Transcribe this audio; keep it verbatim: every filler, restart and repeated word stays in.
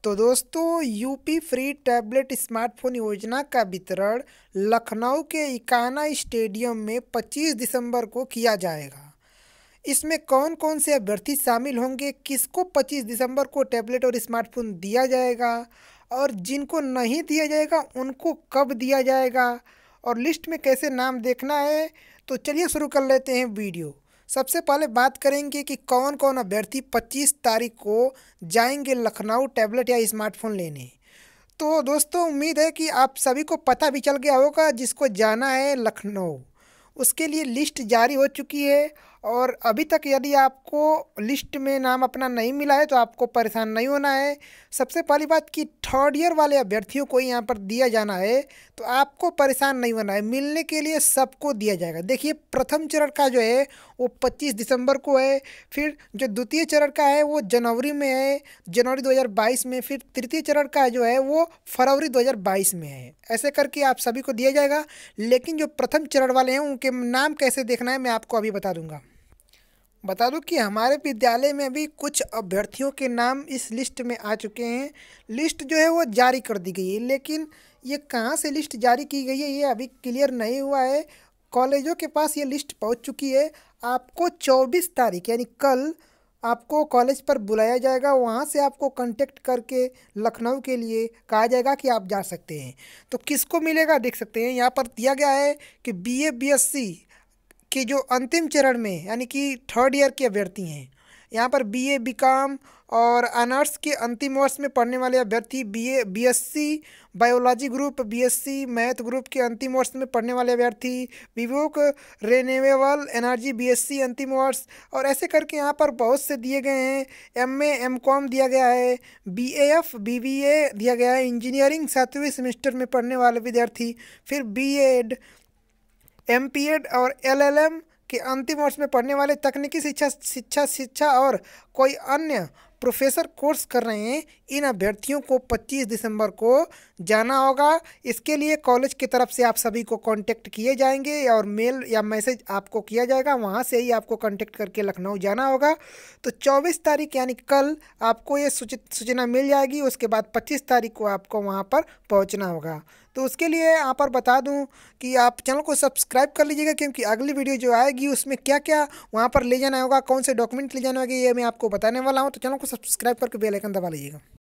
तो दोस्तों UP free tablet smartphone योजना का वितरण लखनऊ के इकाना स्टेडियम में पच्चीस दिसंबर को किया जाएगा। इसमें कौन कौन से अभ्यर्थी शामिल होंगे, किसको पच्चीस दिसंबर को टैबलेट और स्मार्टफोन दिया जाएगा और जिनको नहीं दिया जाएगा उनको कब दिया जाएगा और लिस्ट में कैसे नाम देखना है, तो चलिए शुरू कर लेते हैं वीडियो। सबसे पहले बात करेंगे कि कौन कौन अभ्यर्थी पच्चीस तारीख को जाएंगे लखनऊ टैबलेट या स्मार्टफोन लेने। तो दोस्तों उम्मीद है कि आप सभी को पता भी चल गया होगा, जिसको जाना है लखनऊ उसके लिए लिस्ट जारी हो चुकी है। और अभी तक यदि आपको लिस्ट में नाम अपना नहीं मिला है तो आपको परेशान नहीं होना है। सबसे पहली बात कि थर्ड ईयर वाले अभ्यर्थियों को यहाँ पर दिया जाना है, तो आपको परेशान नहीं होना है, मिलने के लिए सबको दिया जाएगा। देखिए प्रथम चरण का जो है वो पच्चीस दिसंबर को है, फिर जो द्वितीय चरण का है वो जनवरी में है, जनवरी दो हज़ार बाईस में, फिर तृतीय चरण का जो है वो फरवरी दो हज़ार बाईस में है। ऐसे करके आप सभी को दिया जाएगा। लेकिन जो प्रथम चरण वाले हैं उनके नाम कैसे देखना है मैं आपको अभी बता दूंगा। बता दूं कि हमारे विद्यालय में अभी कुछ अभ्यर्थियों के नाम इस लिस्ट में आ चुके हैं। लिस्ट जो है वो जारी कर दी गई है, लेकिन ये कहाँ से लिस्ट जारी की गई है ये अभी क्लियर नहीं हुआ है। कॉलेजों के पास ये लिस्ट पहुंच चुकी है। आपको चौबीस तारीख यानी कल आपको कॉलेज पर बुलाया जाएगा, वहाँ से आपको कांटेक्ट करके लखनऊ के लिए कहा जाएगा कि आप जा सकते हैं। तो किसको मिलेगा देख सकते हैं, यहाँ पर दिया गया है कि बीए बीएससी के जो अंतिम चरण में यानी कि थर्ड ईयर के अभ्यर्थी हैं, यहाँ पर बीए बीकॉम और ऑनर्स के अंतिम वर्ष में पढ़ने वाले अभ्यर्थी, BA BSc biology group, BSc math group के अंतिम वर्ष में पढ़ने वाले अभ्यर्थी, विवोक रिन्यूएबल एनर्जी बीएससी अंतिम वर्ष, और ऐसे करके यहाँ पर बहुत से दिए गए हैं। एमए एमकॉम दिया गया है, बीएएफ बीबीए दिया गया है, इंजीनियरिंग सातवें सेमेस्टर में पढ़ने वाले विद्यार्थी, फिर बीएड एमपीएड और एलएलएम के अंतिम वर्ष में पढ़ने वाले, तकनीकी शिक्षा शिक्षा शिक्षा और कोई अन्य प्रोफेसर कोर्स कर रहे हैं, इन अभ्यर्थियों को पच्चीस दिसंबर को जाना होगा। इसके लिए कॉलेज की तरफ से आप सभी को कांटेक्ट किए जाएंगे और मेल या मैसेज आपको किया जाएगा, वहां से ही आपको कांटेक्ट करके लखनऊ जाना होगा। तो चौबीस तारीख यानी कल आपको ये सूचित सूचना मिल जाएगी। उसके बाद पच्चीस तारीख को आपको वहां पर पहुंचना होगा। तो उसके लिए यहाँ पर बता दूं कि आप चैनल को सब्सक्राइब कर लीजिएगा, क्योंकि अगली वीडियो जो आएगी उसमें क्या क्या वहाँ पर ले जाना होगा, कौन से डॉक्यूमेंट ले जाना होगा, ये मैं आपको बताने वाला हूँ। तो चैनल को सब्सक्राइब करके बेल आइकन दबा लीजिएगा।